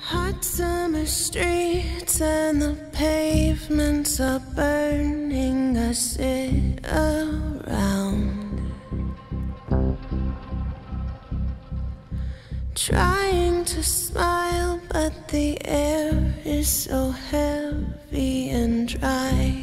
Hot summer streets and the pavements are burning. I sit around, trying to smile, but the air is so heavy and dry.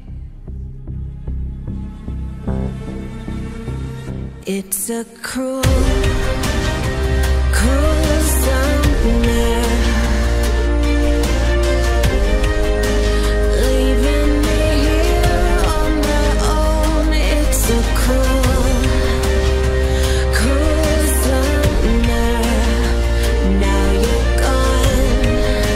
It's a cruel, cruel summer, leaving me here on my own. It's a cruel, cruel summer. Now you're gone.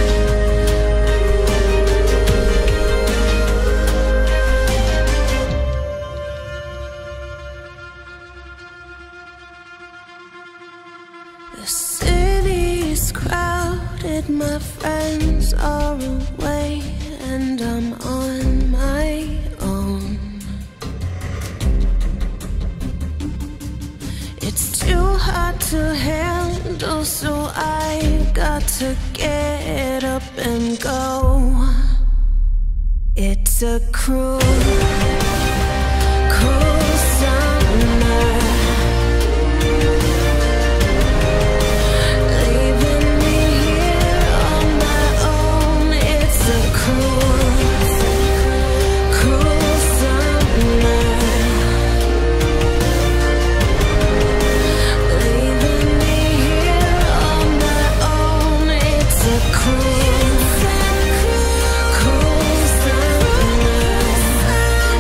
The city is crowded, my friends are away, and I'm on my own. It's too hard to handle, so I got to get up and go. It's a cruel, cruel summer, leaving me here on my own. It's a cruel, cruel summer, leaving me here on my own. It's a cruel, cruel summer.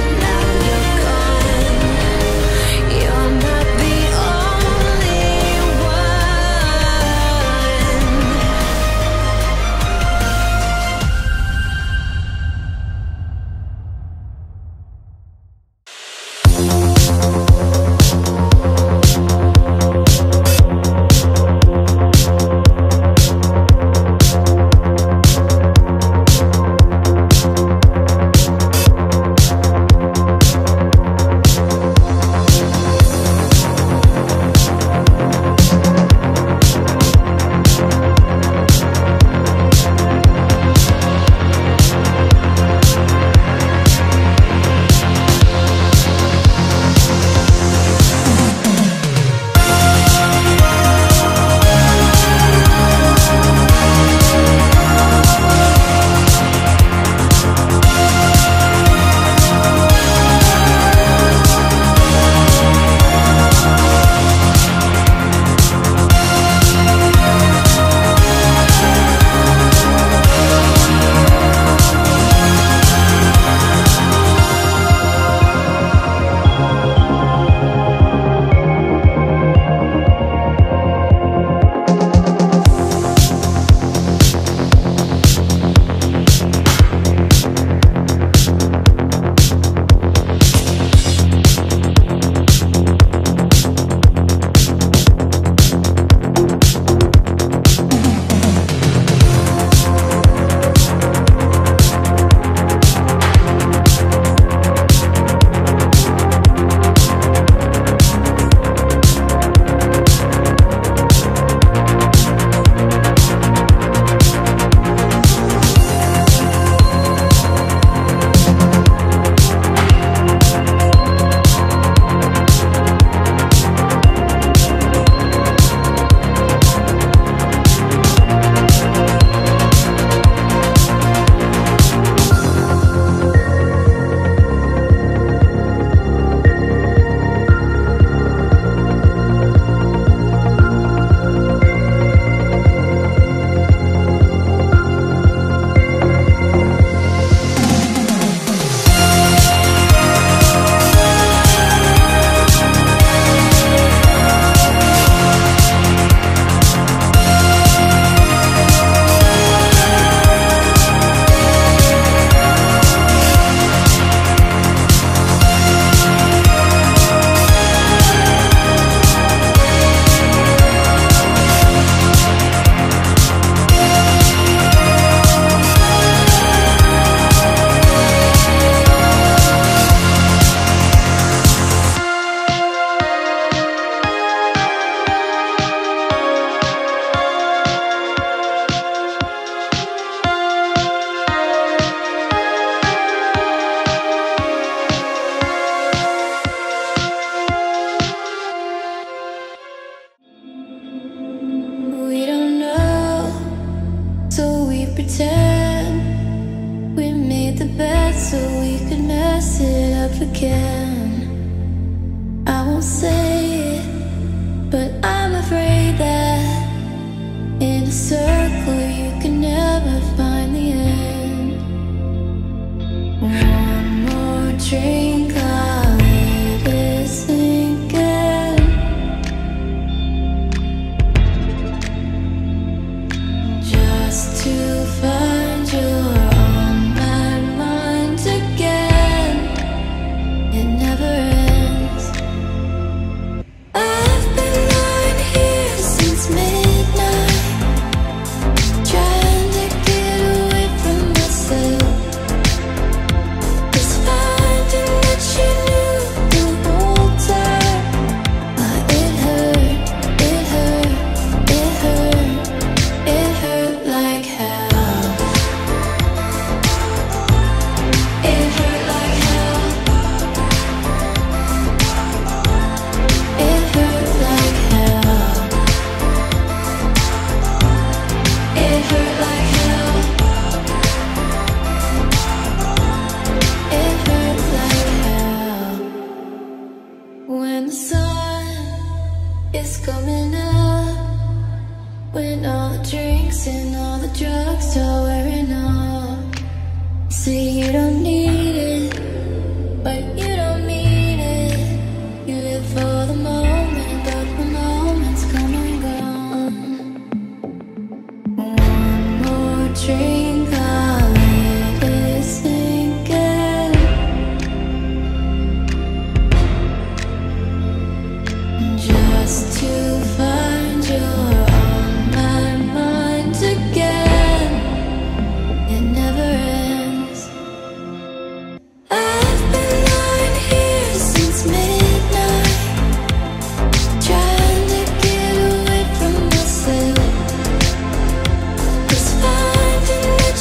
pretend we made the bed so we could mess it up again. I won't say it, but I'm afraid that in a circle you can never find the end. One more drink, I'll let it sink in. Just to find you're on my mind again. It never ends. I've been lying here since midnight, trying to get away from myself. 'Cause finding that you knew the whole time, it hurt, it hurt, it hurt, it hurt like hell. It hurt like hell. It hurt like hell. It hurt like hell. It hurt like hell. When the sun is coming up, when all the drinks and all the drugs are wearing off. Say you don't need it, but you don't mean it. You live for the moment, but the moment's come and gone. One more drink, I'll let it sink in. Just to find you're on my mind again. It never ends. I've been lying here since midnight, trying to get away from myself. 'Cause finding that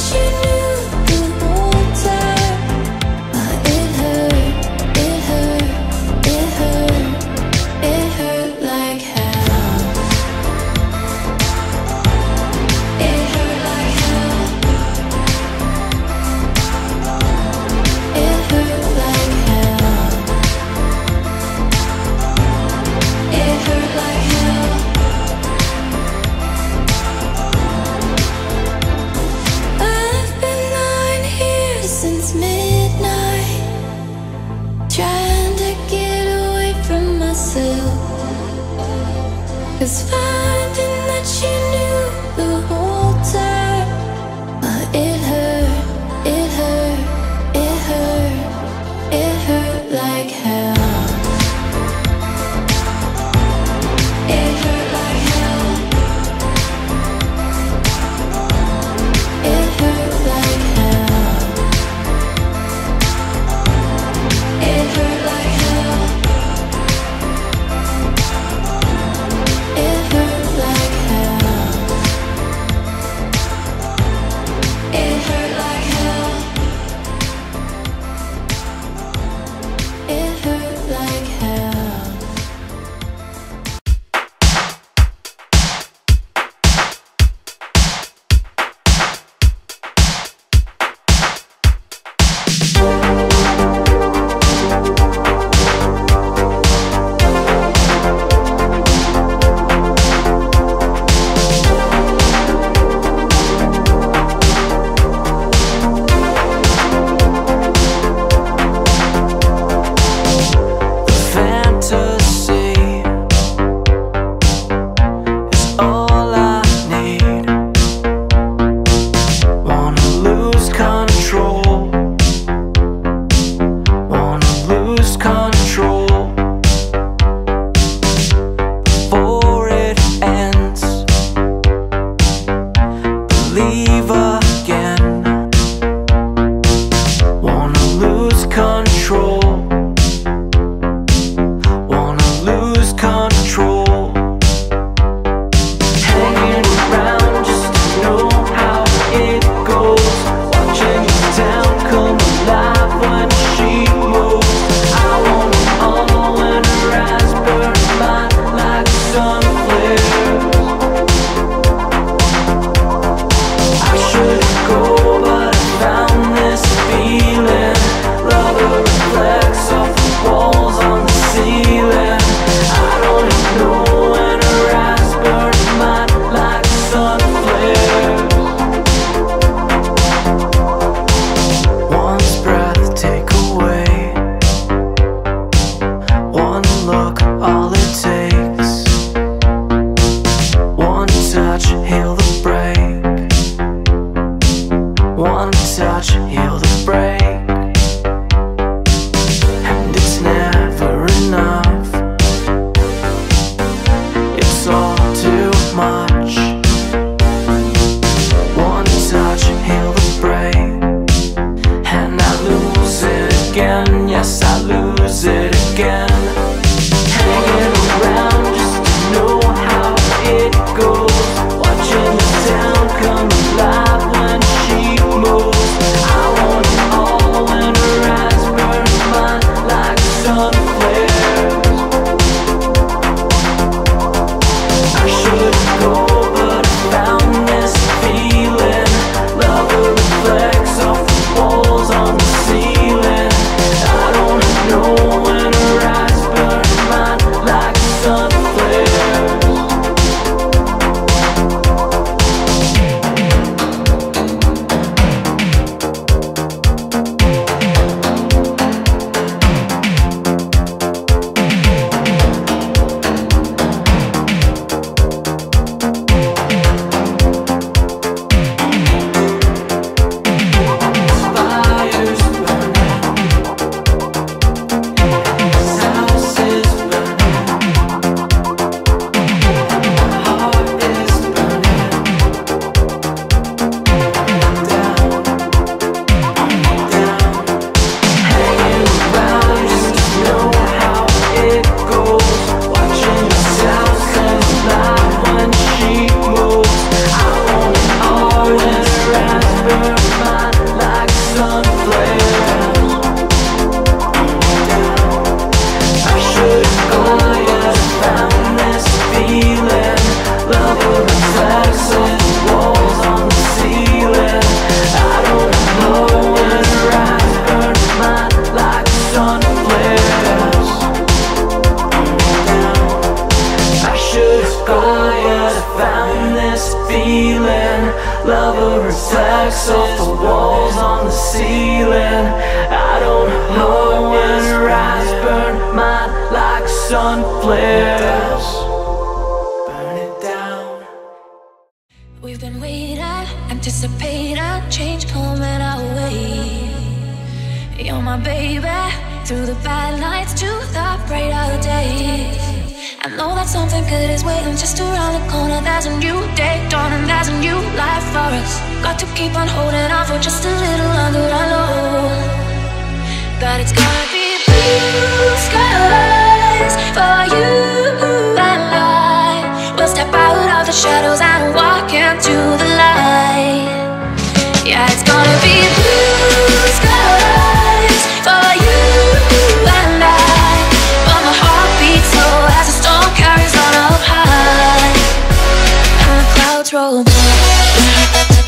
touch heal the break, and it's never enough. It's all too much. One touch heal the break, and I lose it again. Yes, I lose it again. Hanging around just to know how it goes, watching the town come alive when she moves. I want it all when her eyes burn mine like sun flares. I shouldn't go, but I found this feeling. Love the reflex off the walls on the ceiling. I don't know when her eyes burn mine like sun flares. Fires burning, houses burning, heart is burning down, hanging around just to know how it goes, watching the sound come alive when she moves. I want it all when her eyes burn mine like sun flares. I should've gone, yet I found this feeling. Love the reflex of the walls on the ceiling. I don't know when her eyes burn mine like sun flares. I should've gone, yet I found this feeling. Love a reflex off the walls on the ceiling. I don't know when her eyes burn mine like sun flares. Burn it down. We've been waiting, anticipating change coming our way. You're my baby, through the bad nights to the brighter days. I know that something good is waiting just around the corner. There's a new day dawning, there's a new life for us. Got to keep on holding on for just a little longer. I know that it's gonna be blue skies for you and I. We'll step out of the shadows and walk into the light. Yeah, it's gonna be blue skies for you and I. But my heart beats slow as the storm carries on up high, and the clouds roll by.